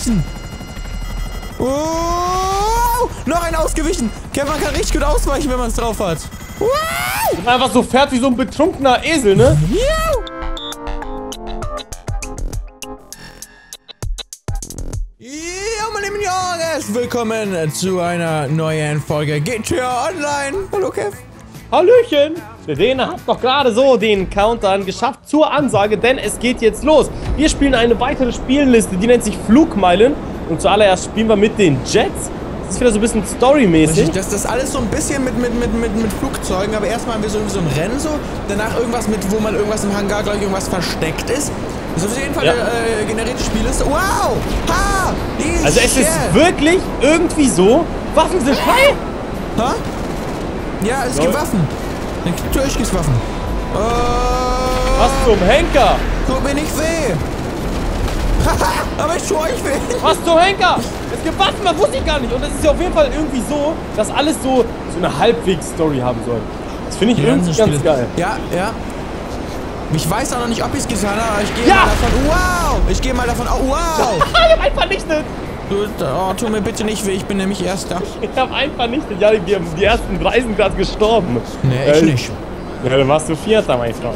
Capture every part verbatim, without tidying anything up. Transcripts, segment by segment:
ausgewichen. Oh, noch ein ausgewichen. Kev, man kann richtig gut ausweichen, wenn man es drauf hat. Und einfach so fährt wie so ein betrunkener Esel, ne? Ja, meine lieben Jungs, willkommen zu einer neuen Folge G T A Online. Hallo, Kev. Hallöchen! Der Däne hat noch gerade so den Countdown geschafft zur Ansage, denn es geht jetzt los. Wir spielen eine weitere Spielliste, die nennt sich Flugmeilen. Und zuallererst spielen wir mit den Jets. Das ist wieder so ein bisschen storymäßig. Das ist alles so ein bisschen mit, mit, mit, mit, mit Flugzeugen, aber erstmal haben wir so, so ein Rennen so. Danach irgendwas mit, wo man irgendwas im Hangar, glaube ich, irgendwas versteckt ist. Das ist auf jeden Fall ja. eine äh, generierte Spielliste. Wow! Ha! Easy also es shit. ist wirklich irgendwie so, Waffen sind frei. Ha? Ja, es Lol. gibt Waffen. Natürlich gibt's Waffen. Äh, Was zum Henker? Tut mir nicht weh. Aber ich tue euch weh. Was zum Henker? Es gibt Waffen, das wusste ich gar nicht. Und es ist ja auf jeden Fall irgendwie so, dass alles so, so eine Halbwegs-Story haben soll. Das finde ich Die irgendwie ganzen ganz Spiele. geil. Ja, ja. Ich weiß auch noch nicht, ob ich es getan habe, aber ich gehe Ja. mal davon. Wow! Ich gehe mal davon. Oh, wow! Ich hab einen vernichtet. Du, oh, tu mir bitte nicht weh, ich bin nämlich Erster. Ich hab einen vernichtet. Ja, die, die ersten drei sind gerade gestorben. Nee, ich äh, nicht. Ja, dann warst du Vierter, mein Freund.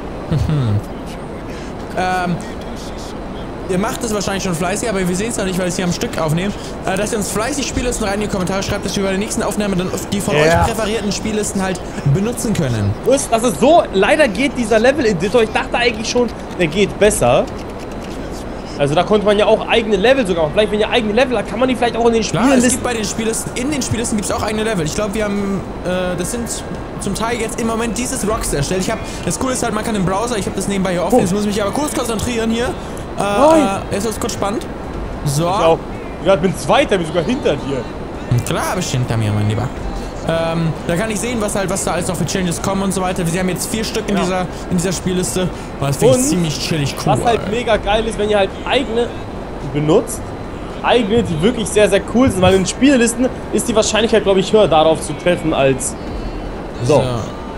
ähm, ihr macht es wahrscheinlich schon fleißig, aber wir sehen es noch nicht, weil wir es hier am Stück aufnehmen. Äh, dass ihr uns fleißig Spiellisten rein in die Kommentare schreibt, dass wir bei der nächsten Aufnahme dann die von Ja. euch präferierten Spiellisten halt benutzen können. Das ist so, leider geht dieser Level-Editor, ich dachte eigentlich schon, der geht besser. Also da konnte man ja auch eigene Level sogar machen. Vielleicht, wenn ihr eigene Level hat, kann man die vielleicht auch in den Klar, es Spiellisten... gibt bei den Spiellisten, in den Spiellisten gibt es auch eigene Level. Ich glaube, wir haben, äh, das sind zum Teil jetzt im Moment dieses Rockstar erstellt. Ich habe, das Coole ist halt, man kann im Browser, ich habe das nebenbei hier offen, Oh. jetzt muss ich mich aber kurz konzentrieren hier. Äh, Oh. äh, es ist kurz spannend. So. Ich auch. Ja, ich bin Zweiter, bin sogar hinter dir. Klar, bestimmt hinter mir, mein Lieber. Ähm, da kann ich sehen, was halt, was da alles noch für Changes kommen und so weiter. Wir haben jetzt vier Stück in Ja. dieser, in dieser Spielliste. Und das finde ich Und ziemlich chillig cool. Was halt mega geil ist, wenn ihr halt eigene benutzt. Eigene, die wirklich sehr, sehr cool sind. Weil in Spiellisten ist die Wahrscheinlichkeit, glaube ich, höher darauf zu treffen als... So. So.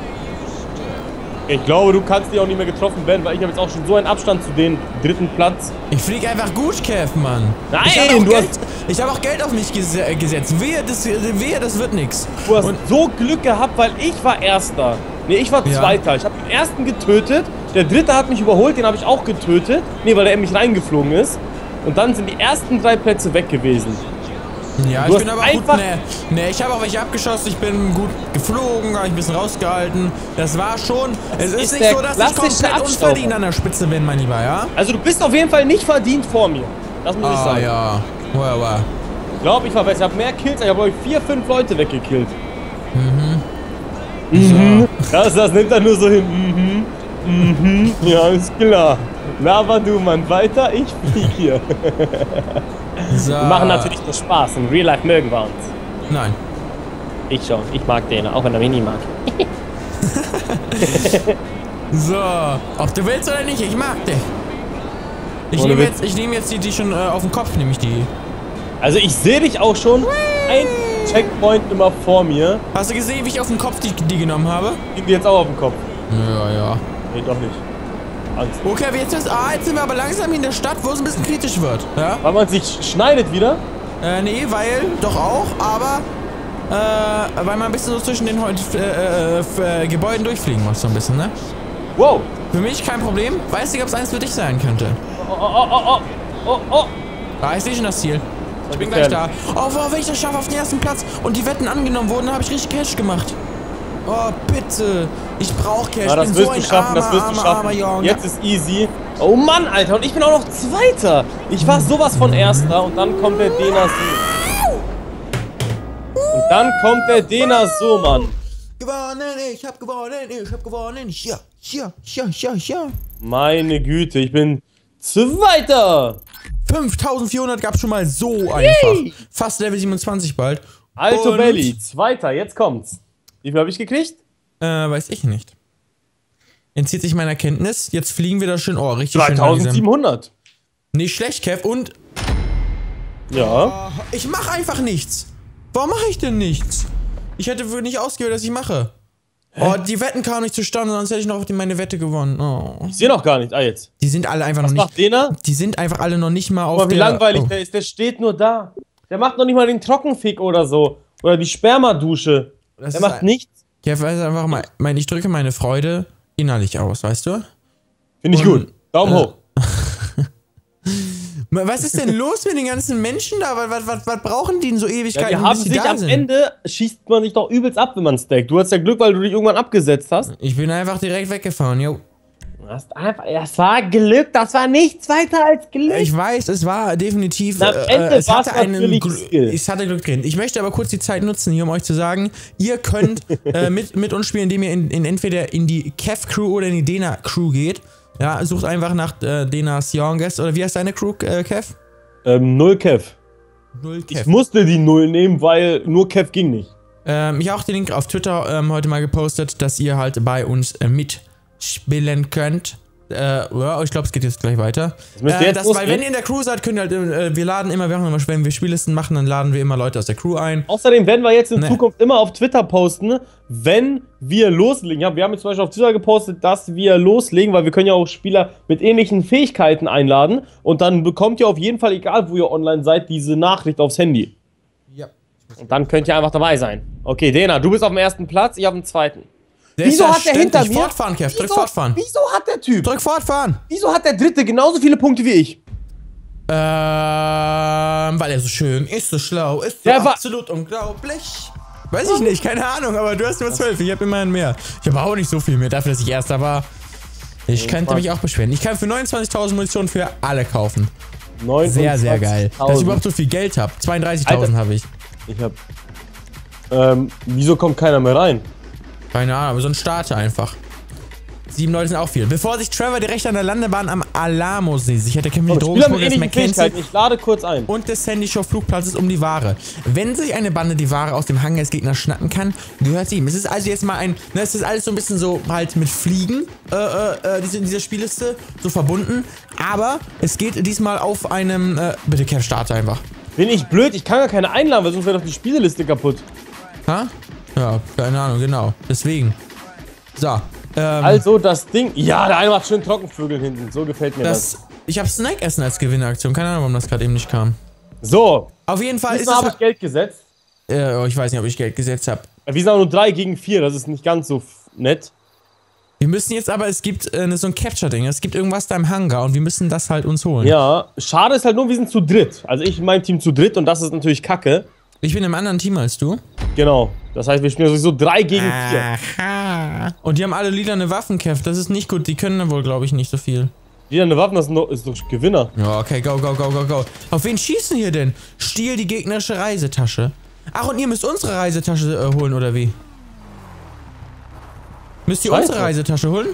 Ich glaube, du kannst die auch nicht mehr getroffen werden, weil ich habe jetzt auch schon so einen Abstand zu den dritten Platz. Ich fliege einfach gut, Kev, Mann. Nein, ich habe auch, du Geld- hast- ich hab auch Geld auf mich ges äh, gesetzt. Wehe das, wehe, das wird nix. Du hast Und so Glück gehabt, weil ich war Erster. Nee, ich war Ja. Zweiter. Ich habe den Ersten getötet. Der Dritte hat mich überholt, den habe ich auch getötet. Nee, weil der in mich reingeflogen ist. Und dann sind die ersten drei Plätze weg gewesen. ja, Du ich hast bin aber einfach- gut. Nee, nee ich habe auch welche abgeschossen. Ich bin gut geflogen, habe ich ein bisschen rausgehalten. Das war schon. Es ist, ist nicht der so, dass ich klassische komplett Abstauber. unverdient an der Spitze bin, mein Lieber, ja? Also du bist auf jeden Fall nicht verdient vor mir. Das muss ich Ah, sagen. ja. Wow, wow. Ich glaube, ich war besser. Ich habe mehr Kills. Ich habe euch vier, fünf Leute weggekillt. Mhm. Das, das nimmt er nur so hin. Mhm. Mhm. Ja, ist klar. Laber du, Mann, weiter. Ich flieg hier. So. Wir machen natürlich nur Spaß. In Real Life mögen wir uns. Nein. Ich schon. Ich mag den, auch wenn er mich nie mag. So. Ob du willst oder nicht, ich mag dich. Ich Ohne nehme Witz. jetzt, ich nehm jetzt die, die schon äh, auf den Kopf, nehme ich die. Also ich sehe dich auch schon. Ein Checkpoint immer vor mir. Hast du gesehen, wie ich auf den Kopf die, die genommen habe? Gehen wir jetzt auch auf den Kopf. Ja, ja. Nee, doch nicht. Angst. Okay, aber jetzt, ist, ah, jetzt sind wir aber langsam in der Stadt, wo es ein bisschen kritisch wird. Ja? Weil man sich schneidet wieder. Äh, nee, weil, doch auch, aber, äh, weil man ein bisschen so zwischen den äh, äh, äh, Gebäuden durchfliegen muss, so ein bisschen, ne? Wow. Für mich kein Problem. Weiß nicht, ob es eins für dich sein könnte. Oh, oh, oh, oh, oh, oh. Ah, ich sehe schon das Ziel. Ich bin gleich da. Oh, wow, wenn ich das schaffe auf den ersten Platz und die Wetten angenommen wurden, habe ich richtig Cash gemacht. Oh, bitte. Ich brauche Cash. Ja, das ich bin wirst so ein du schaffen, armer, das wirst du armer, schaffen. armer Junge. Jetzt ist easy. Oh Mann, Alter, und ich bin auch noch Zweiter. Ich war sowas von Erster und dann kommt der Dena so. Und dann kommt der Dena so, Mann. Gewonnen, ich hab gewonnen, ich hab gewonnen. Ja, ja, ja, ja, ja. Meine Güte, ich bin Zweiter. fünftausendvierhundert gab's schon mal so einfach. Fast Level siebenundzwanzig bald. Alto Und- Belly, Zweiter, jetzt kommt's. Wie viel habe ich gekriegt? Äh, weiß ich nicht. Entzieht sich meiner Kenntnis. Jetzt fliegen wir da schön. Oh, richtig schön langsam. dreitausendsiebenhundert. Nicht schlecht, Kev. Und Ja. ich mache einfach nichts. Warum mache ich denn nichts? Ich hätte wohl nicht ausgewählt, dass ich mache. Oh, die Wetten kamen nicht zustande, sonst hätte ich noch meine Wette gewonnen. Oh. Ich sehe noch gar nicht. Ah, jetzt. Die sind alle einfach Was noch macht nicht. Dena? Die sind einfach alle noch nicht mal auf Guck mal, wie der... langweilig oh. der ist. Der steht nur da. Der macht noch nicht mal den Trockenfick oder so. Oder die Spermadusche. Das der macht ein... nichts. Ja, weiß einfach mal, mein, ich drücke meine Freude innerlich aus, weißt du? Finde ich Und, gut. Daumen äh, hoch. Was ist denn los mit den ganzen Menschen da? Was, was, was brauchen die denn so Ewigkeiten? Ja, wir haben bis die sich da am sind? Ende, schießt man sich doch übelst ab, wenn man stackt. Du hast ja Glück, weil du dich irgendwann abgesetzt hast. Ich bin einfach direkt weggefahren, jo. Du hast einfach, das war Glück, das war nichts weiter als Glück. Ich weiß, es war definitiv. Na, am äh, Ende es war's hatte einen natürlich Gl- Skill. Es hatte Glück drin. Ich möchte aber kurz die Zeit nutzen, hier um euch zu sagen, ihr könnt äh, mit, mit uns spielen, indem ihr in, in entweder in die Kev Crew oder in die Dena Crew geht. Ja, sucht einfach nach äh, Denas Youngest. Oder wie heißt deine Crew, äh, Kev? Ähm, null Kev. Null Kev. Ich musste die Null nehmen, weil nur Kev ging nicht. Ähm, ich habe auch den Link auf Twitter ähm, heute mal gepostet, dass ihr halt bei uns äh, mitspielen könnt. Äh, ja, ich glaube, es geht jetzt gleich weiter. Das müsst ihr Äh, jetzt das, losgehen. weil wenn ihr in der Crew seid, könnt ihr halt, äh, wir laden immer, wenn wir, wenn wir Spiellisten machen, dann laden wir immer Leute aus der Crew ein. Außerdem werden wir jetzt in Nee. Zukunft immer auf Twitter posten, wenn wir loslegen. Ja, wir haben jetzt zum Beispiel auf Twitter gepostet, dass wir loslegen, weil wir können ja auch Spieler mit ähnlichen Fähigkeiten einladen. Und dann bekommt ihr auf jeden Fall, egal wo ihr online seid, diese Nachricht aufs Handy. Ja. Und dann könnt ihr einfach dabei sein. Okay, Dena, du bist auf dem ersten Platz, ich auf dem zweiten. Wieso hat der Selbstverständlich. hinter mir? Fortfahren, Kev, drück Wieso, fortfahren. wieso hat der Typ? Drück fortfahren. Wieso hat der Dritte genauso viele Punkte wie ich? Ähm, weil er so schön ist, so schlau, ist so Der war- absolut unglaublich. Weiß ich nicht, keine Ahnung, aber du hast nur zwölf, ich habe immerhin mehr. Ich habe auch nicht so viel mehr, dafür, dass ich Erster war. Ich könnte mich auch beschweren. Ich kann für neunundzwanzigtausend Munition für alle kaufen. Sehr, sehr geil. Dass ich überhaupt so viel Geld habe. zweiunddreißigtausend habe ich. Ich hab. Ähm, wieso kommt keiner mehr rein? Keine Ahnung, aber so ein Starter einfach. Sieben Leute sind auch viel. Bevor sich Trevor direkt an der Landebahn am Alamo-See sichert, der kämpft mit Spieler mit Drogenschmuggler des ähnlichen Mackenzie Fähigkeiten, ich lade kurz ein. und des Sandy Shore Flugplatzes um die Ware. Wenn sich eine Bande die Ware aus dem Hangar des Gegners schnappen kann, gehört sie ihm. Es ist also jetzt mal ein, ne, es ist alles so ein bisschen so halt mit Fliegen, äh, äh, diese, diese Spielliste, so verbunden. Aber es geht diesmal auf einem, äh, bitte Kev, starte einfach. Bin ich blöd? Ich kann gar keine einladen, weil sonst wäre doch die Spieleliste kaputt. Ha? Ja, keine Ahnung, genau. Deswegen. So. Ähm, Also das Ding. Ja, der eine macht schön Trockenvögel hinten. So gefällt mir das. das, ich habe Snack Essen als Gewinneraktion. Keine Ahnung, warum das gerade eben nicht kam. So. Auf jeden Fall ist Diesmal habe es. ich Geld gesetzt. Äh, oh, ich weiß nicht, ob ich Geld gesetzt habe. Wir sind aber nur drei gegen vier. Das ist nicht ganz so f- nett. Wir müssen jetzt aber, es gibt äh, so ein Capture-Ding. Es gibt irgendwas da im Hangar und wir müssen das halt uns holen. Ja. Schade ist halt nur, wir sind zu dritt. Also ich und mein Team zu dritt und das ist natürlich kacke. Ich bin im anderen Team als du. Genau. Das heißt, wir spielen sowieso drei gegen vier. Aha. Und die haben alle lilane Waffen, Kev. Das ist nicht gut. Die können dann wohl, glaube ich, nicht so viel. Jeder eine Waffe, das ist doch- ist doch Gewinner. Ja, okay, go, go, go, go, go. Auf wen schießen hier denn? Stiehl die gegnerische Reisetasche. Ach, und ihr müsst unsere Reisetasche äh, holen, oder wie? Müsst ihr Scheiße. unsere Reisetasche holen?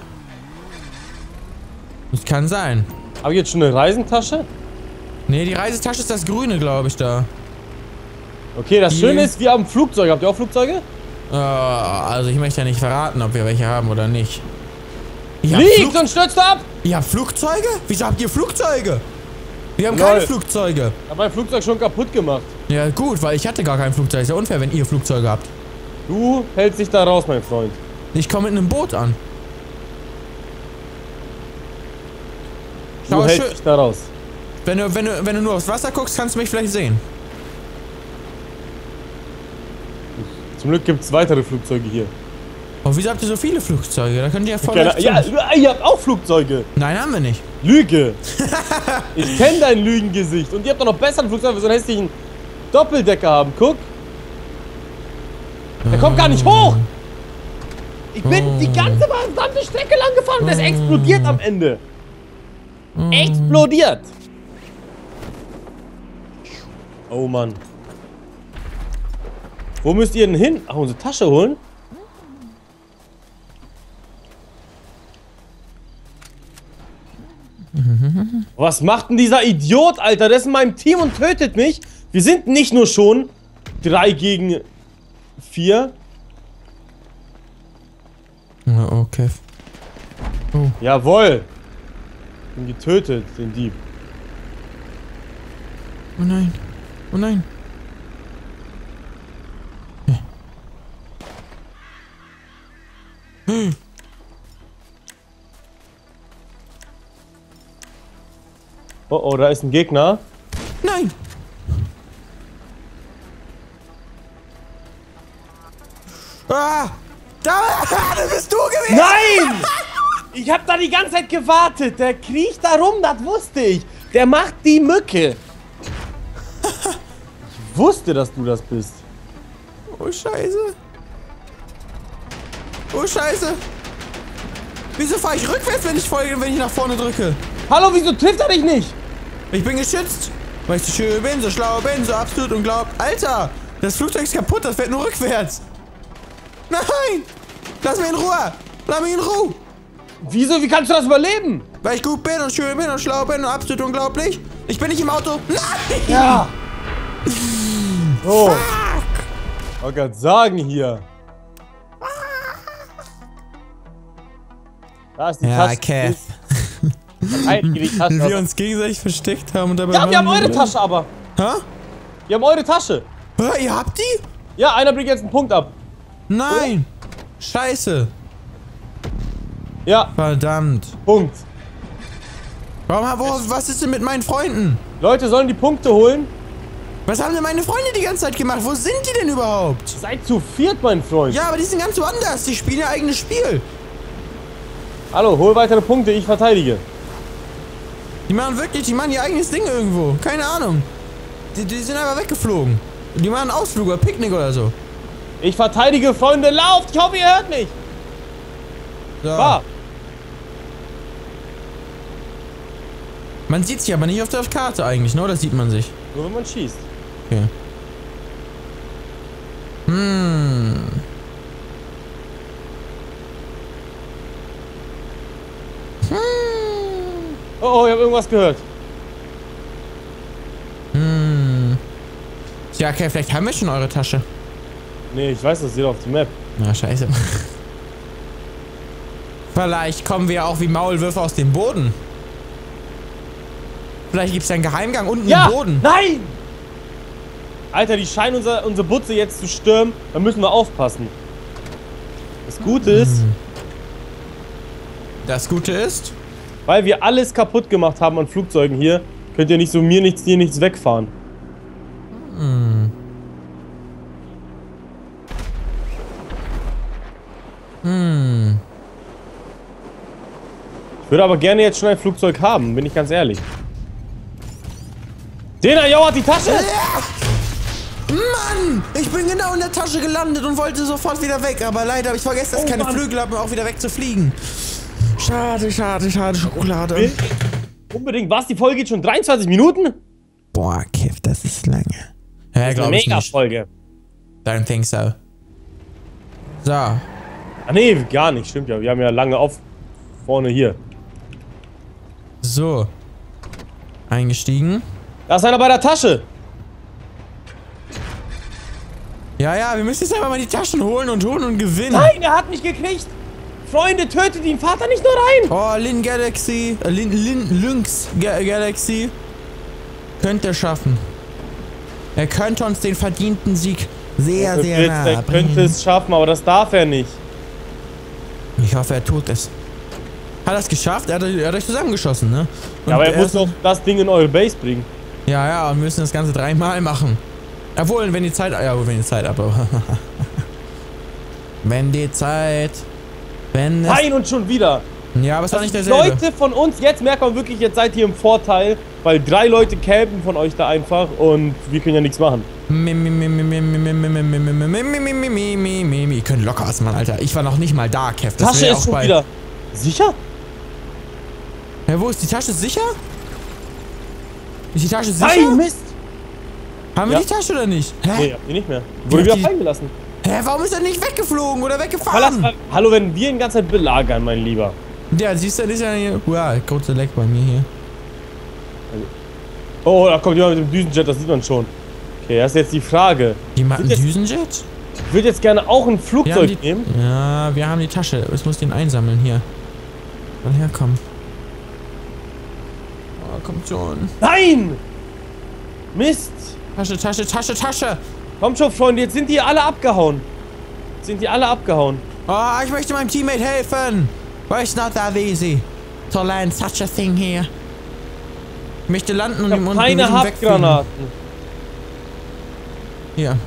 Das kann sein. Habe ich jetzt schon eine Reisentasche? Nee, die Reisetasche ist das Grüne, glaube ich, da. Okay, das Die- Schöne ist, wir haben Flugzeuge. Habt ihr auch Flugzeuge? Äh, also ich möchte ja nicht verraten, ob wir welche haben oder nicht. Ihr habt, Fliegt Flug und stürzt ab! ihr habt Flugzeuge? Wieso habt ihr Flugzeuge? Wir haben Lol. keine Flugzeuge. Ich hab mein Flugzeug schon kaputt gemacht. Ja gut, weil ich hatte gar kein Flugzeug. Ist ja unfair, wenn ihr Flugzeuge habt. Du hältst dich da raus, mein Freund. Ich komme mit einem Boot an. Du Schau, hältst schön. dich da raus. Wenn du, wenn, du, wenn du nur aufs Wasser guckst, kannst du mich vielleicht sehen. Zum Glück gibt es weitere Flugzeuge hier. Oh, wieso habt ihr so viele Flugzeuge? Da könnt ihr ja voll Keine, leicht ja, zu- ihr habt auch Flugzeuge. Nein, haben wir nicht. Lüge. Ich kenne dein Lügengesicht. Und ihr habt doch noch besseren Flugzeug, für so einen hässlichen Doppeldecker haben. Guck. Der kommt gar nicht hoch. Ich bin die ganze verdammte Strecke lang gefahren und das explodiert am Ende. Explodiert. Oh Mann. Wo müsst ihr denn hin? Ach, unsere Tasche holen? Was macht denn dieser Idiot, Alter? Der ist in meinem Team und tötet mich. Wir sind nicht nur schon drei gegen vier. Ja, okay. Oh. Jawohl. Bin getötet, den Dieb. Oh nein. Oh nein. Oh, oh, da ist ein Gegner. Nein! Ah! Da, da bist du gewesen! Nein! Ich hab da die ganze Zeit gewartet. Der kriecht da rum, das wusste ich. Der macht die Mücke. Ich wusste, dass du das bist. Oh, Scheiße. Oh, Scheiße. Wieso fahre ich rückwärts, wenn ich folge, wenn ich nach vorne drücke? Hallo, wieso trifft er dich nicht? Ich bin geschützt. Weil ich so schön bin, so schlau bin, so absolut unglaublich. Alter, das Flugzeug ist kaputt, das fährt nur rückwärts. Nein! Lass mich in Ruhe! Lass mich in Ruhe! Wieso? Wie kannst du das überleben? Weil ich gut bin und schön bin und schlau bin und absolut unglaublich. Ich bin nicht im Auto. Nein! Ja! So. Fuck! Ich wollte gerade sagen hier. Da ist die Ja, Tasche. Kev. Verteidige die Tasche. Wie wir uns gegenseitig versteckt haben und dabei... Ja, wir haben eure Tasche aber. Hä? Wir haben eure Tasche. Hä, ihr habt die? Ja, einer bringt jetzt einen Punkt ab. Nein! Scheiße! Ja, Verdammt. Punkt. Warum, wo, was ist denn mit meinen Freunden? Leute sollen die Punkte holen. Was haben denn meine Freunde die ganze Zeit gemacht? Wo sind die denn überhaupt? Seid zu viert, mein Freund. Ja, aber die sind ganz woanders. Die spielen ihr eigenes Spiel. Hallo, hol weitere Punkte, ich verteidige. Die machen wirklich, die machen ihr eigenes Ding irgendwo. Keine Ahnung. Die, die sind einfach weggeflogen. Die machen einen Ausflug oder Picknick oder so. Ich verteidige, Freunde, lauft! Ich hoffe, ihr hört mich. So. War. Man sieht sich aber nicht auf der Karte eigentlich, ne? Oder sieht man sich? Nur wenn man schießt. Okay. Hm. Hm. Oh, oh, ich habe irgendwas gehört. Hm. Tja, okay, vielleicht haben wir schon eure Tasche. Nee, ich weiß, das steht auf der Map. Na, scheiße. Vielleicht kommen wir auch wie Maulwürfe aus dem Boden. Vielleicht gibt es einen Geheimgang unten Ja! im Boden. Nein! Alter, die scheinen unser, unsere Butze jetzt zu stürmen. Da müssen wir aufpassen. Das Gute ist, Das Gute ist, weil wir alles kaputt gemacht haben an Flugzeugen hier, könnt ihr nicht so mir nichts, dir nichts wegfahren. Hm. Hm. Ich würde aber gerne jetzt schon ein Flugzeug haben, bin ich ganz ehrlich. Dena, yo, hat die Tasche! Ja! Mann! Ich bin genau in der Tasche gelandet und wollte sofort wieder weg. Aber leider habe ich vergessen, dass ich Oh, keine Mann. Flügel habe, um auch wieder wegzufliegen. Schade, schade, schade, Schokolade. Unbedingt. Was? Die Folge geht schon dreiundzwanzig Minuten? Boah, Kev, das ist lange. Ja, Das ist eine glaube ich nicht. Mega-Folge. Don't think so. So. Ah, nee, gar nicht. Stimmt ja. Wir haben ja lange auf. Vorne hier. So. Eingestiegen. Da ist einer bei der Tasche. Ja, ja, wir müssen jetzt einfach mal die Taschen holen und holen und gewinnen. Nein, er hat mich gekriegt. Freunde, tötet ihn. Fahrt da nicht nur rein. Oh, Lin Galaxy. Äh, Lin, Lin, Lynx Ga Galaxy. Könnte schaffen. Er könnte uns den verdienten Sieg sehr, sehr Jetzt, nah er bringen. könnte es schaffen, aber das darf er nicht. Ich hoffe, er tut es. Hat er es geschafft? Er hat, er hat euch zusammengeschossen, ne? Und Ja, aber er er muss ist- noch das Ding in eure Base bringen. Ja, ja, und wir müssen das Ganze dreimal machen. Obwohl, wenn die Zeit... Ja, wenn die Zeit ab... wenn die Zeit... Wenn es... Nein, und schon wieder. Ja, aber es war Also nicht die derselbe. Leute von uns, jetzt merkt man wirklich, jetzt seid ihr im Vorteil, weil drei Leute campen von euch da einfach und wir können ja nichts machen. Mi, mi, mi, mi, mi, mi, mi, mi, mi, mi, mi, mi, mi, mi, mi, mi, mi, mi. Ihr könnt locker was machen, Alter. Ich war noch nicht mal da, Kev. Das Tasche wär ist auch schon bei... wieder. Sicher? Ja, wo ist die Tasche? Sicher? Ist die Tasche sicher? Nein, Mist! Haben wir Ja. die Tasche oder nicht? Hä? Nee, habt ihr nicht mehr. Wurde Ja, wieder die- fallen gelassen. Hä, warum ist er nicht weggeflogen oder Verlass, weggefahren? hallo, wenn wir ihn die ganze Zeit belagern, mein Lieber. Ja, siehst du, das ist ja hier... Uah, kurze Leck bei mir hier. Oh, da kommt jemand mit dem Düsenjet, das sieht man schon. Okay, das ist jetzt die Frage. Jemand einen Sind jetzt- Düsenjet? Ich würde jetzt gerne auch ein Wir haben Flugzeug die, nehmen. ja, wir haben die Tasche. Ich muss den einsammeln hier. Soll herkommen. Oh, kommt schon. Nein! Mist! Tasche, Tasche, Tasche, Tasche. Kommt schon, Freunde, jetzt sind die alle abgehauen. Jetzt sind die alle abgehauen. Oh, ich möchte meinem Teammate helfen. But it's not that easy to land such a thing here. Ich möchte landen und Ich ihm hab unten keine Haftgranaten. Hier.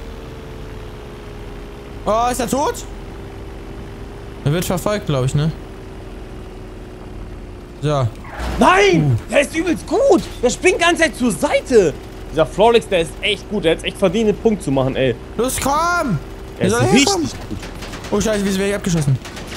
Oh, ist er tot? Er wird verfolgt, glaube ich, ne? So. Nein! Uh. Der ist übelst gut! Der springt ganz Zeit zur Seite! Dieser Flawless, der ist echt gut. Der hat echt verdient, einen Punkt zu machen, ey. Los, komm! Der ist richtig gut. Oh, scheiße, wieso werde ich abgeschossen?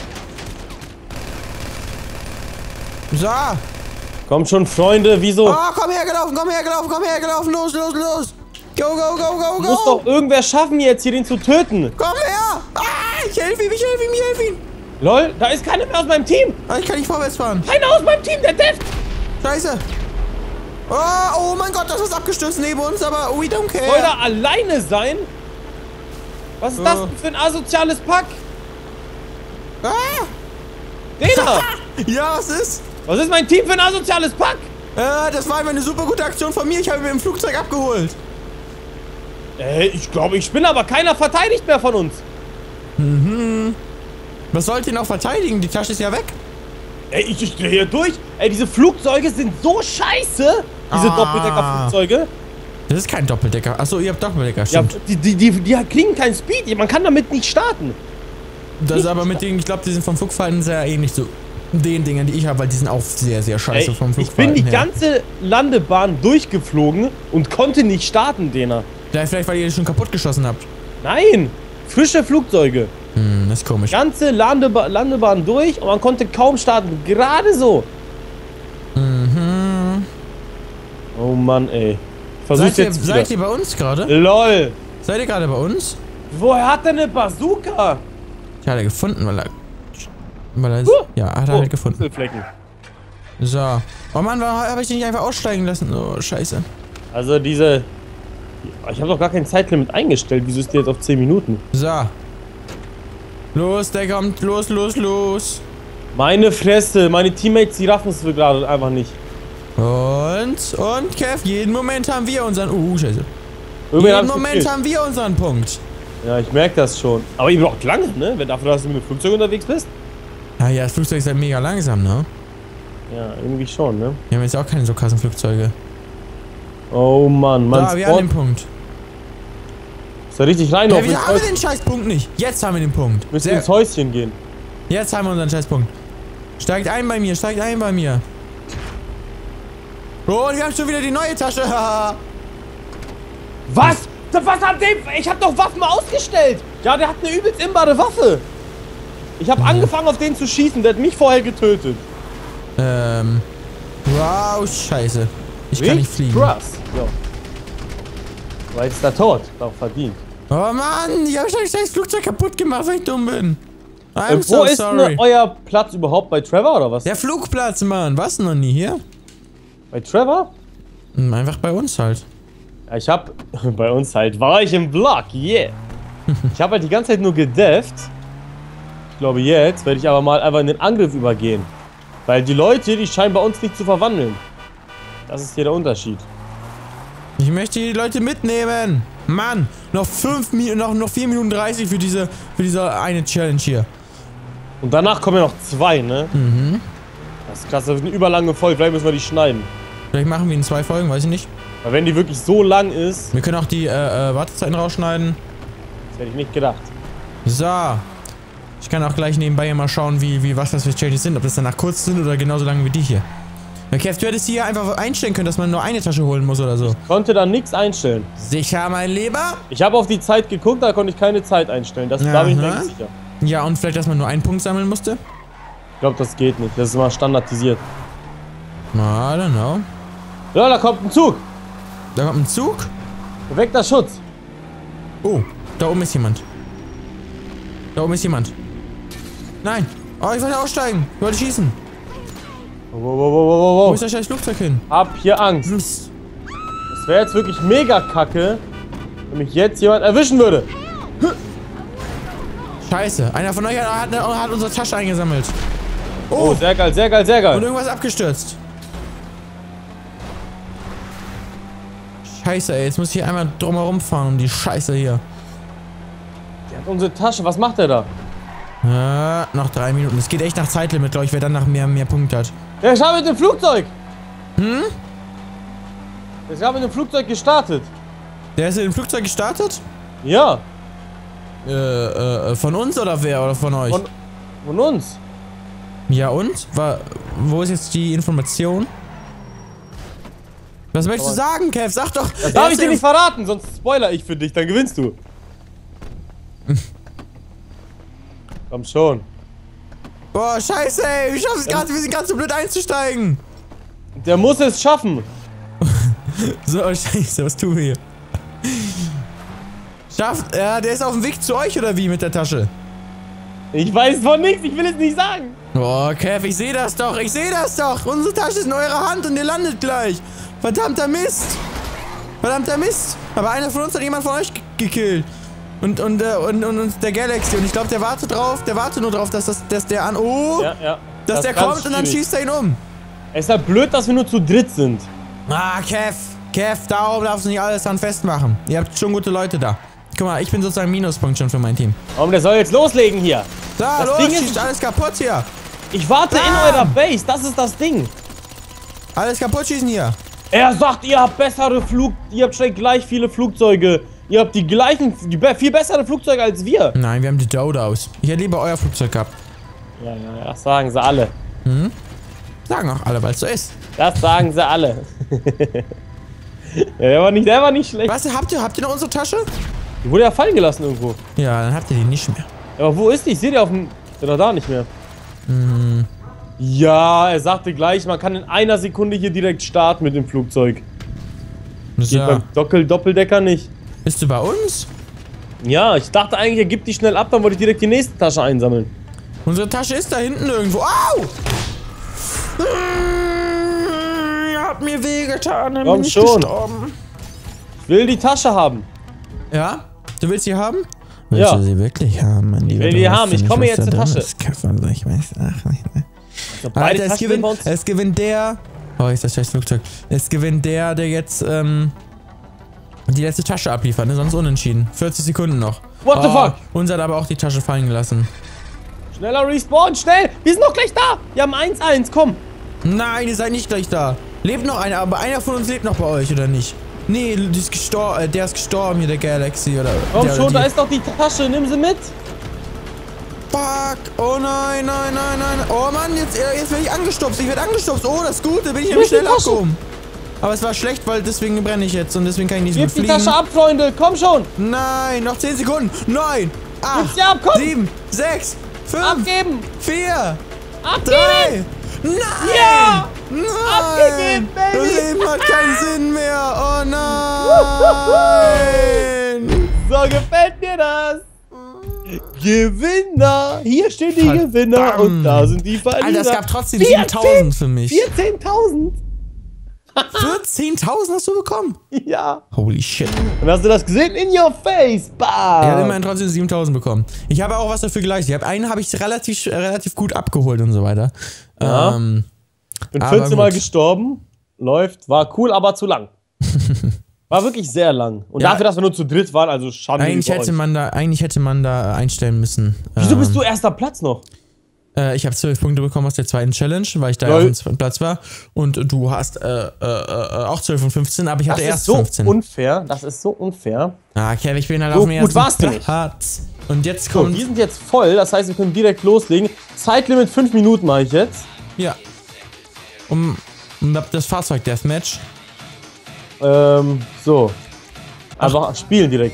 So. Komm schon, Freunde, wieso? Oh, komm hergelaufen, komm hergelaufen, komm hergelaufen. Los, los, los. Go, go, go, go, go. Muss doch irgendwer schaffen, jetzt hier den zu töten. Komm her! Ah, ich helfe ihm, ich helfe ihm, ich helfe ihm. Lol, da ist keiner mehr aus meinem Team. Ah, ich kann nicht vorwärts fahren. Keiner aus meinem Team, der Deft. Scheiße. Oh, oh mein Gott, das ist abgestürzt neben uns, aber we don't care. Soll er alleine sein? Was ist oh. das denn für ein asoziales Pack? Ah. Dena! Ja, was ist? Was ist mein Team für ein asoziales Pack? Äh, das war einfach eine super gute Aktion von mir. Ich habe ihn mit dem Flugzeug abgeholt. Ey, ich glaube, ich bin aber keiner verteidigt mehr von uns. Mhm. Was sollt ihr noch verteidigen? Die Tasche ist ja weg. Ey, ich, ich drehe hier durch. Ey, diese Flugzeuge sind so scheiße. Diese ah. Doppeldecker-Flugzeuge. Das ist kein Doppeldecker. Achso, ihr habt Doppeldecker, stimmt. Ja, die, die, die, die kriegen keinen Speed. Man kann damit nicht starten. Das ist aber mit denen, ich glaube, die sind vom Flugverhalten sehr ähnlich zu den Dingen, die ich habe, weil die sind auch sehr, sehr scheiße Ey, vom Flugverhalten ich bin die her. ganze Landebahn durchgeflogen und konnte nicht starten, Dena. Vielleicht, vielleicht, weil ihr die schon kaputt geschossen habt. Nein, frische Flugzeuge. Hm, das ist komisch. Ganze Landeba Landebahn durch und man konnte kaum starten. Gerade so. Mhm. Oh Mann, ey. Versuch's Seid ihr, jetzt seid ihr bei uns gerade? LOL. Seid ihr gerade bei uns? Woher hat er eine Bazooka? Ich hatte gefunden, weil er... Weil er... Huh. Ja, hat er Oh, halt gefunden. Flecken. So. Oh Mann, warum habe ich den nicht einfach aussteigen lassen? Oh, scheiße. Also diese... Ich habe doch gar kein Zeitlimit eingestellt. Wieso ist die jetzt auf zehn Minuten? So. Los, der kommt. Los, los, los. Meine Fresse. Meine Teammates, die raffen es gerade einfach nicht. Und, und, Kev, jeden Moment haben wir unseren... Uh, scheiße. Irgendwann jeden Moment gekillt. haben wir unseren Punkt. Ja, ich merke das schon. Aber ihr braucht lange, ne? Wenn dafür, dass du mit dem Flugzeug unterwegs bist. Ja, ja, das Flugzeug ist halt mega langsam, ne? Ja, irgendwie schon, ne? Wir haben jetzt auch keine so krassen Flugzeuge. Oh Mann, Mann. Da, wir haben den Punkt. Ist da richtig rein? Ja, wieso haben wir den Scheißpunkt nicht? Jetzt haben wir den Punkt. Müssen Sehr- ins Häuschen gehen. Jetzt haben wir unseren Scheißpunkt. Steigt ein bei mir, steigt ein bei mir. Oh, und wir haben schon wieder die neue Tasche. Was? Was hat der? Ich hab doch Waffen ausgestellt. Ja, der hat eine übelst imbare Waffe. Ich habe angefangen auf den zu schießen. Der hat mich vorher getötet. ähm. Wow, scheiße. Ich kann nicht fliegen. Krass. Ja. Weil jetzt ist er tot. Auch verdient. Oh Mann, ich habe das Flugzeug kaputt gemacht, weil ich dumm bin. I'm Ähm, so wo ist sorry. denn euer Platz überhaupt? Bei Trevor oder was? Der Flugplatz, Mann. Was noch nie hier? Bei Trevor? Hm, einfach bei uns halt. Ja, ich hab... Bei uns halt. War ich im Block. Yeah. Ich habe halt die ganze Zeit nur gedefft. Ich glaube, jetzt werde ich aber mal einfach in den Angriff übergehen. Weil die Leute, die scheinen bei uns nicht zu verwandeln. Das ist hier der Unterschied. Ich möchte die Leute mitnehmen. Mann, noch fünf Minuten, noch, noch vier Minuten dreißig für diese, für diese eine Challenge hier. Und danach kommen ja noch zwei, ne? Mhm. Das ist krass, das ist eine überlange Folge. Vielleicht müssen wir die schneiden. Vielleicht machen wir in zwei Folgen, weiß ich nicht. Weil wenn die wirklich so lang ist, Wir können auch die äh, äh, Wartezeiten rausschneiden. das hätte ich nicht gedacht. So. Ich kann auch gleich nebenbei mal schauen, wie, wie was das für Challenges sind. Ob das danach kurz sind oder genauso lang wie die hier. Ja, Kev, du hättest hier einfach einstellen können, dass man nur eine Tasche holen muss oder so. Konnte da nichts einstellen. Sicher, mein Lieber? Ich habe auf die Zeit geguckt, da konnte ich keine Zeit einstellen. Das, da bin ich mir Aha. nicht sicher. Ja, und vielleicht, dass man nur einen Punkt sammeln musste? Ich glaube, das geht nicht. Das ist immer standardisiert. I don't know. Ja, da kommt ein Zug. Da kommt ein Zug. Perfekter Schutz. Oh, da oben ist jemand. Da oben ist jemand. Nein. Oh, ich wollte aussteigen. Ich wollte schießen. Wow, wow, wow, wow, Wo wow. ist das scheiß Flugzeug hin? Hab hier Angst. Mist. Das wäre jetzt wirklich mega kacke, wenn mich jetzt jemand erwischen würde. Scheiße. Einer von euch hat, hat, hat unsere Tasche eingesammelt. Oh, Oh, sehr geil, sehr geil, sehr und geil. irgendwas abgestürzt. Scheiße, ey. Jetzt muss ich hier einmal drumherum fahren um die Scheiße hier. Der hat unsere Tasche. Was macht der da? Ja, noch drei Minuten. Es geht echt nach Zeitlimit, glaube ich, wer dann nach mehr, mehr Punkte hat. Der ist mit dem Flugzeug. Hm? Der ist gerade mit dem Flugzeug gestartet. Der ist in dem Flugzeug gestartet? Ja. Äh, äh, von uns oder wer? Oder von euch? Von, von uns. Ja und? War, wo ist jetzt die Information? Was möchtest du sagen, Kev? Sag doch! Das darf ich dir nicht verraten, sonst spoiler ich für dich, dann gewinnst du. Komm schon. Boah, scheiße, ey! Ich schaff's gerade, wir sind ganz so blöd einzusteigen! Der muss es schaffen. So, scheiße, was tun wir hier? Schafft, ja, der ist auf dem Weg zu euch oder wie mit der Tasche? Ich weiß von nichts, ich will es nicht sagen. Boah, Kev, ich sehe das doch, ich sehe das doch! Unsere Tasche ist in eurer Hand und ihr landet gleich! Verdammter Mist! Verdammter Mist! Aber einer von uns hat jemand von euch gekillt. Und, und, äh, und, und, und der Galaxy. Und ich glaube, der wartet drauf, der wartet nur drauf, dass, das, dass der an... Oh! Ja, ja. Dass das der kommt und dann schießt er ihn um. Es ist halt blöd, dass wir nur zu dritt sind. Ah, Kev. Kev, darum darfst du nicht alles dran festmachen. Ihr habt schon gute Leute da. Guck mal, ich bin sozusagen Minuspunkt schon für mein Team. Warum, der soll jetzt loslegen hier? Da, das los, Ding schießt ist, alles kaputt hier. Ich warte Bam. in eurer Base, das ist das Ding. Alles kaputt schießen hier. Er sagt, ihr habt bessere Flug... Ihr habt schon gleich viele Flugzeuge. Ihr habt die gleichen... Die be viel bessere Flugzeuge als wir. Nein, wir haben die Dodos. Ich hätte lieber euer Flugzeug gehabt. Ja, ja, ja, das sagen sie alle. Hm? Sagen auch alle, weil es so ist. Das sagen sie alle. Ja, der war nicht, der war nicht schlecht. Was, habt ihr, habt ihr noch unsere Tasche? Die wurde ja fallen gelassen irgendwo. Ja, dann habt ihr die nicht mehr. Aber wo ist die? Ich sehe die auf dem... Ist doch da nicht mehr. Hm. Ja, er sagte gleich, man kann in einer Sekunde hier direkt starten mit dem Flugzeug. So. Geht beim Doppel Doppeldecker nicht. Bist du bei uns? Ja, ich dachte eigentlich, er gibt die schnell ab, dann wollte ich direkt die nächste Tasche einsammeln. Unsere Tasche ist da hinten irgendwo. Au! Ihr habt mir wehgetan, dann Komm bin ich schon. gestorben. Ich will die Tasche haben. Ja? Du willst sie haben? Ja. Willst du sie wirklich haben, mein Lieber? will die haben, ich komme jetzt zur Tasche. Also, ich weiß, ach, Also beide Alter, es Taschen gewinnt, bei uns. es gewinnt der... Oh, ist das scheiß Flugzeug. Es gewinnt der, der jetzt, ähm... die letzte Tasche abliefert, ne? Sonst unentschieden. vierzig Sekunden noch. What the oh, fuck? Uns hat aber auch die Tasche fallen gelassen. Schneller Respawn, schnell! Wir sind noch gleich da! Wir haben eins eins, komm! Nein, ihr seid nicht gleich da. Lebt noch einer, aber einer von uns lebt noch bei euch, oder nicht? Nee, die ist gestor äh, der ist gestorben hier, der Galaxy, oder... Komm der, schon, die. da ist doch die Tasche, nimm sie mit! Fuck! Oh nein, nein, nein, nein. Oh Mann, jetzt, äh, jetzt werde ich angestupst. Ich werde angestupst. Oh, das ist gut, da bin ich nämlich schnell abgehoben. Aber es war schlecht, weil deswegen brenne ich jetzt und deswegen kann ich nicht so gut Gib die fliegen. Tasche ab, Freunde, komm schon! Nein, noch zehn Sekunden. neun, acht, Gib sie ab, komm! sieben, sechs, fünf, Abgeben! vier, Abgeben! drei. Nein! Ja! Nein! Abgegeben, Baby! Das Leben hat keinen Sinn mehr. Oh nein! So gefällt mir das! Gewinner! Hier stehen die Verdammt. Gewinner und da sind die Verlierer. Alter, es gab trotzdem siebentausend für mich. vierzehntausend! vierzehntausend hast du bekommen? Ja. Holy shit. Und hast du das gesehen? In your face! Bam! Ich habe immerhin trotzdem siebentausend bekommen. Ich habe auch was dafür geleistet. Ich habe einen habe ich relativ, relativ gut abgeholt und so weiter. Ja. Ähm, Bin aber vierzehn Mal gut. gestorben. Läuft. War cool, aber zu lang. War wirklich sehr lang. Und Ja. dafür, dass wir nur zu dritt waren, also Schande eigentlich über hätte euch. man da, eigentlich hätte man da einstellen müssen. Wieso ähm, bist du erster Platz noch? Äh, ich habe zwölf Punkte bekommen aus der zweiten Challenge, weil ich da Lol. auf dem zweiten Platz war. Und du hast äh, äh, äh, auch zwölf und fünfzehn, aber ich hatte Das erst ist so fünfzehn. unfair. Das ist so unfair. Ah, Kev, ich bin halt So auf dem gut ersten warst du nicht. Platz. Und jetzt So, kommt... die sind jetzt voll. Das heißt, wir können direkt loslegen. Zeitlimit fünf Minuten mache ich jetzt. ja. Um, um das Fahrzeug-Deathmatch. Ähm, so. Einfach spielen direkt.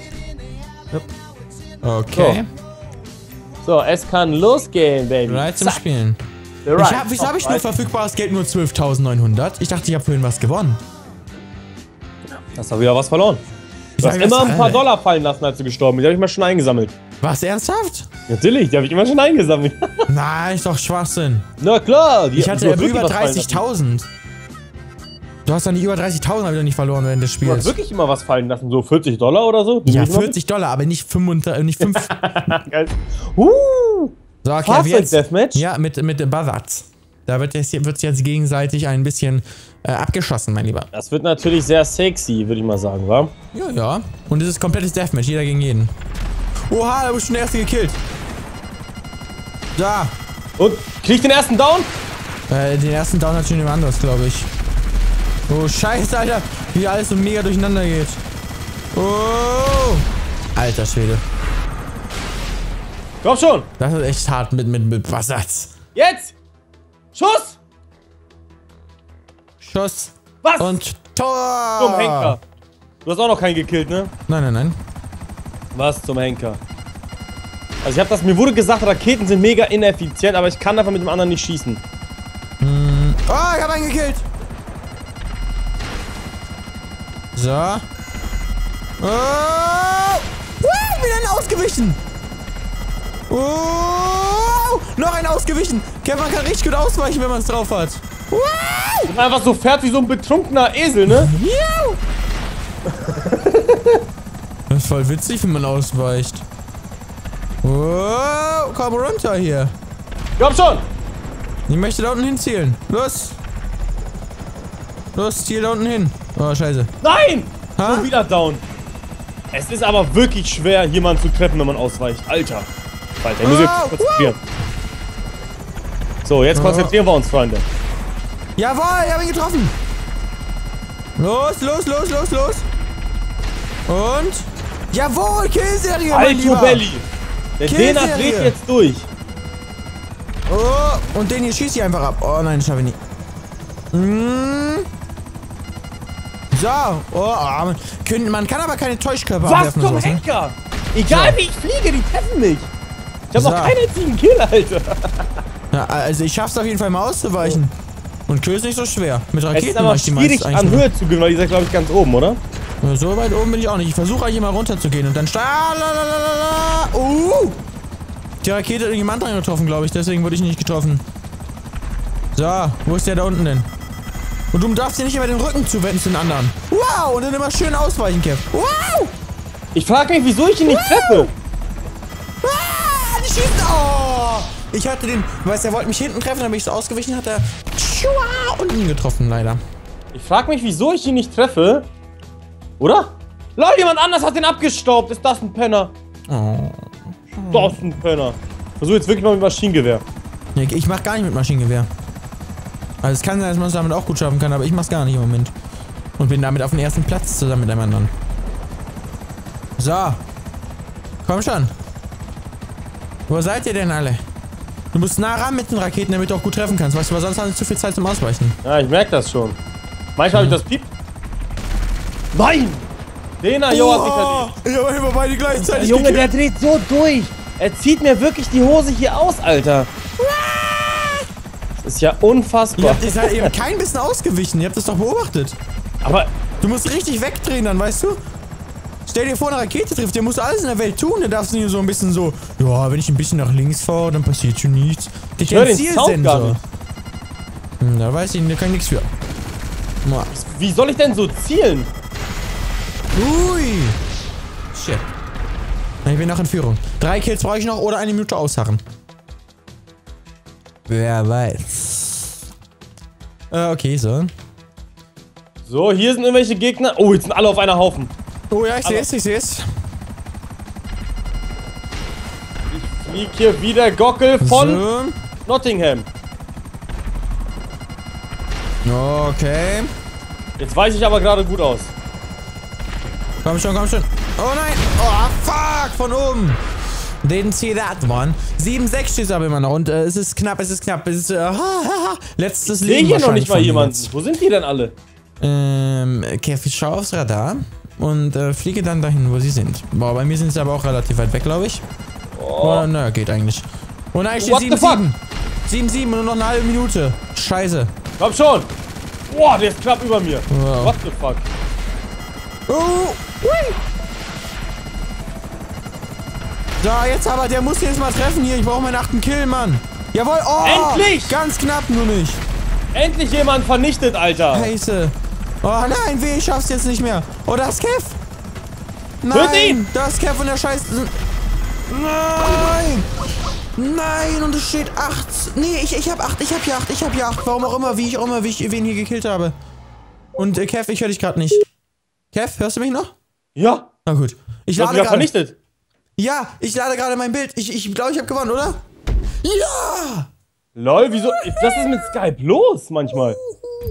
Okay. So, es kann losgehen, Baby. Bereit zum Zack. Spielen. Bereit. Ich hab, wieso habe ich nur Bereit. verfügbares Geld nur zwölftausendneunhundert? Ich dachte, ich habe vorhin was gewonnen. Hast du wieder was verloren. Du Sag hast das immer ein paar alle. Dollar fallen lassen, als du gestorben bist. Die habe ich mal schon eingesammelt. Was, ernsthaft? Natürlich, die habe ich immer schon eingesammelt. Nein, ist doch Schwachsinn. Na klar. Die Ich hatte du hast wirklich über was fallen lassen. dreißigtausend. Du hast doch nicht über dreißigtausend habe ich doch nicht verloren während des Du hast Spiels. wirklich immer was fallen lassen. So vierzig Dollar oder so. Ja, Nimm ich mal vierzig Dollar, aber nicht fünfunddreißig, nicht fünf. mit. Geil. Uh. So, okay, Fahrzeug jetzt, Deathmatch? ja, mit, mit Buzzards. Da wird jetzt, wird jetzt gegenseitig ein bisschen äh, abgeschossen, mein Lieber. Das wird natürlich sehr sexy, würde ich mal sagen, wa? Ja, ja. Und es ist komplettes Deathmatch, jeder gegen jeden. Oha, da wurde schon der erste gekillt. Da. Und krieg ich den ersten Down? Äh, den ersten Down hat schon jemand anderes, glaube ich. Oh, scheiße, Alter. Wie alles so mega durcheinander geht. Oh. Alter Schwede. Komm schon. Das ist echt hart mit, mit, mit Wasser. Jetzt. Schuss. Schuss. Was? Und Tor. Zum Henker. Du hast auch noch keinen gekillt, ne? Nein, nein, nein. Was zum Henker? Also ich habe das, mir wurde gesagt, Raketen sind mega ineffizient, aber ich kann einfach mit dem anderen nicht schießen. Hm. Oh, ich habe einen gekillt. So. Oh. Uh, wieder ein ausgewichen. Oh. Noch ein ausgewichen. Okay, man kann richtig gut ausweichen, wenn man es drauf hat. Wow. Und einfach so fährt wie so ein betrunkener Esel, ne? Das ist voll witzig, wenn man ausweicht. Wow, komm runter hier. Komm schon! Ich möchte da unten hinzielen. Los. Los, ziel da unten hin. Oh, scheiße. Nein! Ha? Schon wieder down. Es ist aber wirklich schwer, jemanden zu treffen, wenn man ausweicht. Alter. Alter, ich muss mich Wow, konzentrieren. So, jetzt konzentrieren wir uns, Freunde. Jawohl, ich habe ihn getroffen. Los, los, los, los, los. Und? Jawohl, Killserie, mein Alto Lieber. Belly. Der Dena Killserie. dreht jetzt durch. Oh, und den hier schieße ich einfach ab. Oh nein, das schaffe ich nicht. Mm. So. Oh, oh man, können, man kann aber keine Täuschkörper Was abwerfen. zum oder sowas, ne? Henker? Egal So. wie ich fliege, die treffen mich. Ich habe So. noch keinen einzigen Kill, Alter. Ja, also ich schaff's auf jeden Fall mal auszuweichen. Und Kill ist nicht so schwer. Mit Es Raketen ist aber mach ich die schwierig, meisten an eigentlich Höhe zu gewinnen, weil die sind, glaube ich, ganz oben, oder? nur. So weit oben bin ich auch nicht. Ich versuche eigentlich immer runter zu gehen und dann... Uh! Die Rakete hat irgendjemand dran getroffen, glaube ich. Deswegen wurde ich nicht getroffen. So, wo ist der da unten denn? Und du darfst dir nicht immer den Rücken zuwenden zu den anderen. Wow! Und dann immer schön ausweichen, Kev. Wow! Ich frage mich, wieso ich ihn nicht treffe. Ah, die schießen. Oh! Ich hatte den... Weißt du, er wollte mich hinten treffen, dann bin ich so ausgewichen, hat er... unten getroffen, leider. Ich frage mich, wieso ich ihn nicht treffe. Oder? Leute, jemand anders hat den abgestaubt. Ist das ein Penner? Oh. Das ist ein Penner. Versuch jetzt wirklich mal mit Maschinengewehr. Nee, ich mach gar nicht mit Maschinengewehr. Also es kann sein, dass man es damit auch gut schaffen kann, aber ich mach's gar nicht im Moment. Und bin damit auf dem ersten Platz zusammen mit einem anderen. So. Komm schon. Wo seid ihr denn alle? Du musst nah ran mit den Raketen, damit du auch gut treffen kannst, weißt du, weil sonst hast du zu viel Zeit zum Ausweichen. Ja, ich merke das schon. Manchmal habe ich das Piep. Nein! Dena, jo, hat mich erledigt. Ich habe immer beide gleichzeitig Junge, gekillt. der dreht so durch. Er zieht mir wirklich die Hose hier aus, Alter. Das ist ja Ihr unfassbar. habt jetzt halt eben kein bisschen ausgewichen, ihr habt das doch beobachtet. Aber Du musst richtig wegdrehen dann, weißt du? Stell dir vor, eine Rakete trifft, der muss alles in der Welt tun, der darfst du nicht so ein bisschen so, ja, wenn ich ein bisschen nach links fahre, dann passiert schon nichts. ich höre den Sound gar nicht. Hm, da weiß ich, da kann ich nichts für. Mal. Wie soll ich denn so zielen? Ui. Shit. Na, ich bin noch in Führung. Drei Kills brauche ich noch oder eine Minute ausharren. Wer weiß. Äh, okay, so. So, hier sind irgendwelche Gegner. Oh, jetzt sind alle auf einer Haufen. Oh ja, ich sehe es, ich sehe es. Ich flieg hier wieder Gockel von So. Nottingham. Okay. Jetzt weiß ich aber gerade gut aus. Komm schon, komm schon. Oh nein. Oh, fuck. Von oben. Didn't see that one. sieben sechs steht es aber immer noch. Und äh, es ist knapp, es ist knapp. Es ist, äh, ha, ha, ha. Letztes Ich Leben sehe hier noch nicht wahrscheinlich mal von mir jemanden. jetzt. Wo sind die denn alle? Ähm, Kev, ich schau aufs Radar. Und äh, fliege dann dahin, wo sie sind. Boah, bei mir sind sie aber auch relativ weit weg, glaube ich. Oh, na, geht eigentlich. Oh nein, steht What the sieben fuck? sieben. sieben sieben und nur noch eine halbe Minute. Scheiße. Komm schon. Boah, der ist knapp über mir. Wow. What the fuck? Oh, ui. So, jetzt aber, der muss jetzt mal treffen hier. Ich brauche meinen achten Kill, Mann. Jawohl, oh. Endlich! Ganz knapp nur nicht. Endlich jemand vernichtet, Alter. Scheiße. Oh nein, weh, ich schaff's jetzt nicht mehr. Oh, da ist Kev. Töt Nein, ihn! da ist Kev und der Scheiß... Nein! Nein, und es steht acht. Nee, ich, ich hab acht, ich hab hier acht, ich hab hier acht. Warum auch immer, wie ich auch immer, wie ich wen hier gekillt habe. Und äh, Kev, ich höre dich gerade nicht. Kev, hörst du mich noch? Ja. Na gut. Ich Du hast lade mich ja gerade. vernichtet. Ja, ich lade gerade mein Bild. Ich glaube, ich, glaub, ich habe gewonnen, oder? Ja! Lol, wieso? Was ist mit Skype los manchmal?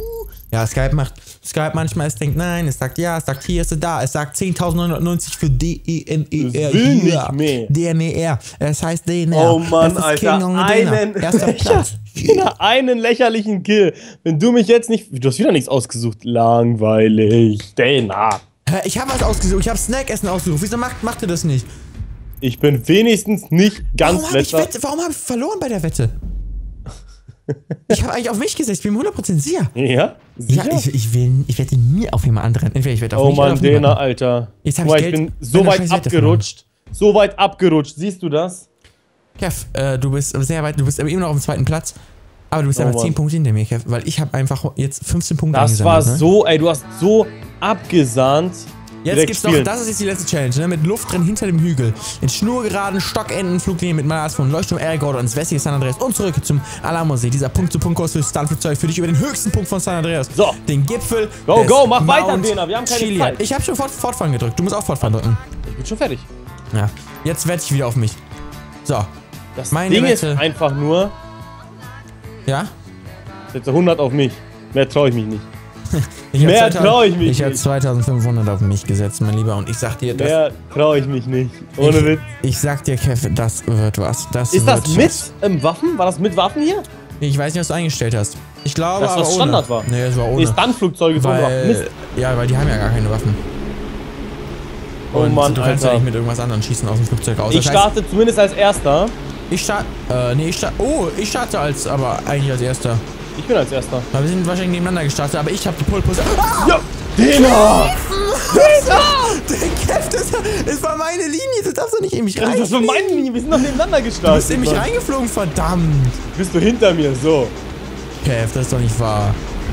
Ja, Skype macht, Skype manchmal, es denkt nein, es sagt ja, es sagt hier, es ist da, es sagt zehntausendneunhundertneunundneunzig für D E N E R. Es will nicht mehr. D N E R, es heißt D N E R. Oh Mann, das ist Alter, King einen, Erster Platz. einen lächerlichen Kill. Wenn du mich jetzt nicht, du hast wieder nichts ausgesucht. Langweilig. Dana. Ich habe was ausgesucht, ich habe Snackessen ausgesucht, wieso macht, macht ihr das nicht? Ich bin wenigstens nicht ganz Warum habe ich, letzter. Wette- warum hab ich verloren bei der Wette? Ich habe eigentlich auf mich gesetzt, ich bin hundert Prozent sicher. Ja? Sicher? Ja, ich, ich, will, ich wette nie auf jemand anderen. Entweder ich wette auf Oh mich oder Mann, auf Dana, niemanden. Alter. Jetzt hab Guck ich mal, ich Geld bin bei so einer weit scheiß Wette abgerutscht. So weit abgerutscht. Siehst du das? Kev, äh, du bist sehr weit, du bist aber immer noch auf dem zweiten Platz. Aber du bist Oh einfach Mann. zehn Punkte hinter mir, Kev, weil ich habe einfach jetzt fünfzehn Punkte Das war eingesammelt, ne? so, ey, du hast so abgesahnt. Jetzt Direkt gibt's noch, spielen. das ist jetzt die letzte Challenge, ne? Mit Luft drin hinter dem Hügel. In schnurgeraden Stockenden, Fluglinien mit Mars von Leuchtturm Erigord und westliche San Andreas und zurück zum Alamosee. Dieser Punkt-zu-Punkt-Kurs für Stuntflugzeug für dich über den höchsten Punkt von San Andreas. So. Den Gipfel. Go, des go, mach weiter, Mount Dena, wir haben keine Chiliad. Zeit. Ich habe schon fort, fortfahren gedrückt. Du musst auch fortfahren drücken. Ich bin schon fertig. Ja. Jetzt wette ich wieder auf mich. So. Das Meine Ding Wette. ist einfach nur, Ja? ich setze hundert auf mich. Mehr traue ich mich nicht. Ich hab Mehr zweitausend trau ich mich Ich habe nicht. zweitausendfünfhundert auf mich gesetzt, mein Lieber. Und ich sag dir, das. Mehr traue ich mich nicht. Ohne Witz. ich, ich sag dir, Kev, das wird was. Das Ist wird das mit was. ähm, Waffen? War das mit Waffen hier? Ich weiß nicht, was du eingestellt hast. Ich glaube, Dass aber das ohne. Standard war. Nee, das war Nee, ohne. Stuntflugzeuge sind Waffen. Mist. Weil, ja, weil die haben ja gar keine Waffen. Oh Und Mann, du kannst ja Alter. nicht mit irgendwas anderem schießen aus dem Flugzeug raus. Ich Das heißt, starte zumindest als Erster. ich starte. Äh, nee, ich starte. Oh, ich starte als, aber eigentlich als erster. Ich bin als Erster. Weil wir sind wahrscheinlich nebeneinander gestartet, aber ich habe die Pole Position. Ah! Ja! Dena! Der Kev, das, das war meine Linie, du darfst doch nicht in mich Das rein. ist für meine Linie. Wir sind doch nebeneinander Du gestartet. bist in mich Mann. reingeflogen, verdammt. Bist du hinter mir? So. Kev, das ist doch nicht wahr.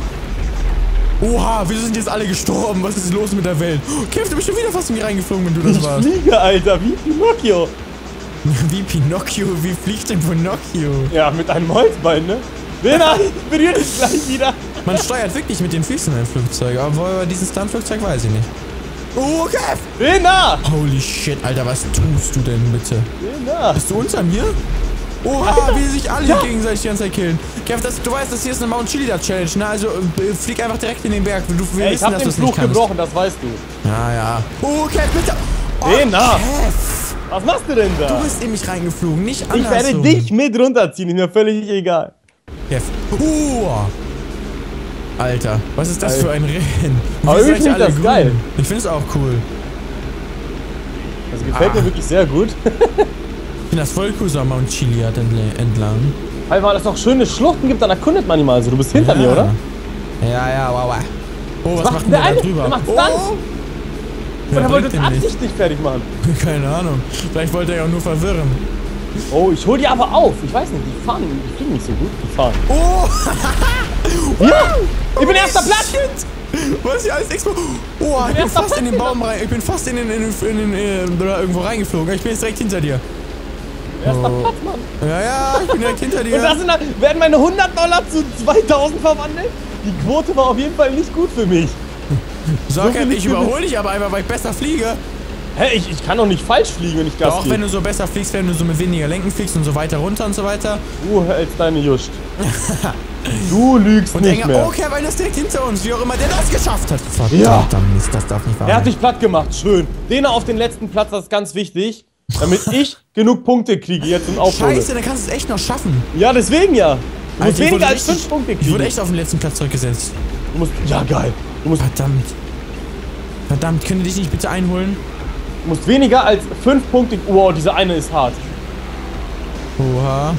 Oha, wieso sind jetzt alle gestorben? Was ist los mit der Welt? Oh, Kev, du bist schon wieder fast in mich reingeflogen, wenn du das Ich warst. fliege, Alter. Wie Pinocchio. Wie Pinocchio, wie fliegt denn Pinocchio? Ja, mit einem Holzbein, ne? Dena, ich berühre dich gleich wieder. Man steuert wirklich mit den Füßen ein Flugzeug, aber bei diesem Stuntflugzeug weiß ich nicht. Oh, Kev! Dena! Holy shit, Alter, was tust du denn bitte? Dena! Bist du unter mir? Oha, Alter. wie sich alle Ja. gegenseitig die ganze Zeit killen. Kev, das, du weißt, das hier ist eine Mount Chiliad Challenge, ne? Also äh, flieg einfach direkt in den Berg. Du, wir Ey, wissen, ich hab dass den du es nicht Fluch kannst. gebrochen, das weißt du. Ja, ja. Oh, Kev, bitte! Oh, Dena. Kev! Was machst du denn da? Du bist in mich reingeflogen, nicht ich andersrum. werde dich mit runterziehen, ist mir völlig egal. Kev. Uh. Alter, was ist das Alter. für ein Rennen? Aber Wir sind ich find alle das grün. geil. Ich finde es auch cool. Das gefällt Ah. mir wirklich sehr gut. Ich finde das voll cool, so am Mount Chiliad entl- entlang. Weil es noch schöne Schluchten gibt, dann erkundet man ihn mal. Also, du bist hinter ja. mir, oder? Ja, ja, wow, wow. Oh, was macht macht denn der der da eine? drüber? Der macht oh. Stunt. Wer Oder wollte bringt es den nicht? absichtlich fertig machen? Keine Ahnung. Vielleicht wollte er ja auch nur verwirren. Oh, ich hol die aber auf. Ich weiß nicht, die fahren, die fliegen nicht so gut. Die fahren. Oh! Ja! Ich bin erster Platz! Shit. Was ist hier alles expo? Oh, ich bin erster fast in den Platz, Baum rein. Ich bin fast in den, in den, in den äh, oder irgendwo reingeflogen. Ich bin jetzt direkt hinter dir. Erster Oh. Platz, Mann. Ja, ja, ich bin direkt hinter dir. Und das sind dann, werden meine hundert Dollar zu zweitausend verwandelt? Die Quote war auf jeden Fall nicht gut für mich. Sag, so viel ich für überhole dich aber einfach, weil ich besser fliege. Hä, ich, ich kann doch nicht falsch fliegen, wenn ich Gas Auch wenn du so besser fliegst, wenn du so mit weniger Lenken fliegst und so weiter runter und so weiter. Du hältst deine Just. Du lügst Und nicht denke, mehr. okay, weil das direkt hinter uns, wie auch immer der das geschafft hat. Verdammt, Ja. Mist, das darf nicht wahr Er hat sein. dich platt gemacht, schön. Den auf den letzten Platz, das ist ganz wichtig. Damit ich genug Punkte kriege jetzt und aufhole. Scheiße, dann kannst du es echt noch schaffen. Ja, deswegen ja. Du musst Alter, ich wurde weniger als richtig- fünf Punkte Ich kriegen. wurde echt auf den letzten Platz zurückgesetzt. Du musst, ja, geil. Du musst, Verdammt. Verdammt, könnt ihr dich nicht bitte einholen? du musst weniger als fünf Punkte. Wow, diese eine ist hart. Oha.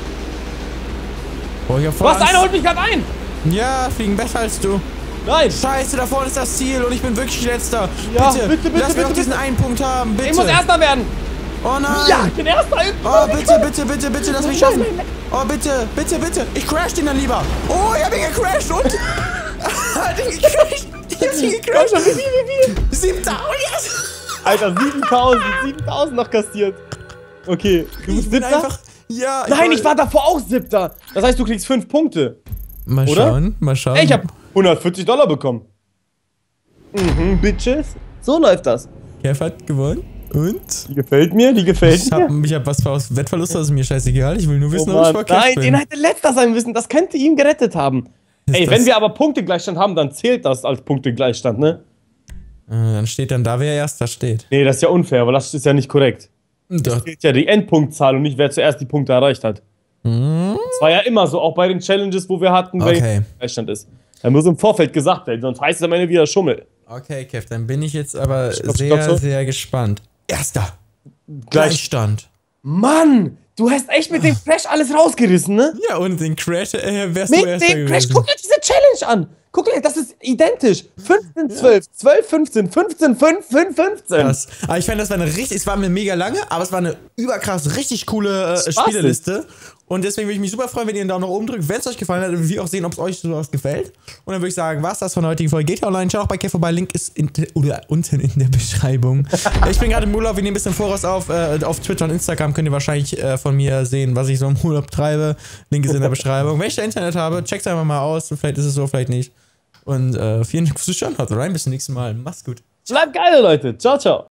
Oh, ich hab voll Was? Angst. Einer holt mich gerade ein! Ja, fliegen besser als du. Nein! Scheiße, da vorne ist das Ziel und ich bin wirklich letzter. Ja, bitte, bitte, bitte, lass mir bitte, doch diesen bitte. einen Punkt haben, bitte. Ich muss Erster werden! Oh nein. Ja, ich bin Erster! Oh, bitte, bitte, bitte, bitte, lass mich schaffen. Oh, bitte, bitte, bitte. Ich crash den dann lieber. Oh, ich hab ihn gecrashed und... Hat ihn gecrashed. Ich hab ihn gecrashed. Wie viel, wie viel? Siebter. Oh, yes. Alter, siebentausend, siebentausend noch kassiert. Okay, du Ich bist bin Siebter? einfach... Ja, Nein, ich war davor auch Siebter. Das heißt, du kriegst fünf Punkte. Mal oder? schauen, mal schauen. Ey, ich hab hundertvierzig Dollar bekommen. Mhm, Bitches. So läuft das. Kev hat gewonnen. Und? Die gefällt mir, die gefällt Ich hab, mir. ich hab was aus Wettverlust, das ist mir scheißegal. Ich will nur Oh wissen, ob ich Mann. vor Kev Nein, bin. den hätte letzter sein müssen. Das könnte ihm gerettet haben. Ey, das, wenn wir aber Punktegleichstand haben, dann zählt das als Punktegleichstand, ne? Äh, dann steht dann da, wer erster steht. Nee, das ist ja unfair, weil das ist ja nicht korrekt. Doch. Das zählt ja die Endpunktzahl und nicht, wer zuerst die Punkte erreicht hat. Hm? Das war ja immer so, auch bei den Challenges, wo wir hatten, Okay. wer Gleichstand ist. Da muss im Vorfeld gesagt werden, sonst heißt es am Ende wieder Schummel. Okay, Kev, dann bin ich jetzt aber Stopp, sehr, stopp, stopp. sehr gespannt. Erster. Gleich. Gleichstand. Mann, du hast echt mit dem Crash alles rausgerissen, ne? Ja, und den Crash äh, wärst du Mit erster dem Crash, gewesen. guck dir diese Challenge an. Guck dir, das ist identisch. fünfzehn, zwölf, zwölf, fünfzehn, fünfzehn, fünf, fünf, fünfzehn. Krass. Aber ich fand, das war eine richtig, es war mir mega lange, aber es war eine überkrass, richtig coole äh, Spieleliste. Und deswegen würde ich mich super freuen, wenn ihr einen Daumen nach oben drückt, wenn es euch gefallen hat und wir auch sehen, ob es euch sowas gefällt. Und dann würde ich sagen, was das von der heutigen Folge. Geht ja online, schaut auch bei Kev vorbei, Link ist in, oder unten in der Beschreibung. Ich bin gerade im Urlaub, wir nehmen ein bisschen voraus auf. Äh, auf Twitter und Instagram könnt ihr wahrscheinlich äh, von mir sehen, was ich so im Urlaub treibe. Link ist in der Beschreibung. Wenn ich da Internet habe, checkt's einfach mal aus. Vielleicht ist es so, vielleicht nicht. Und äh, vielen Dank fürs Zuschauen. Haut rein, bis zum nächsten Mal. Macht's gut. Bleibt geil, Leute. Ciao, ciao.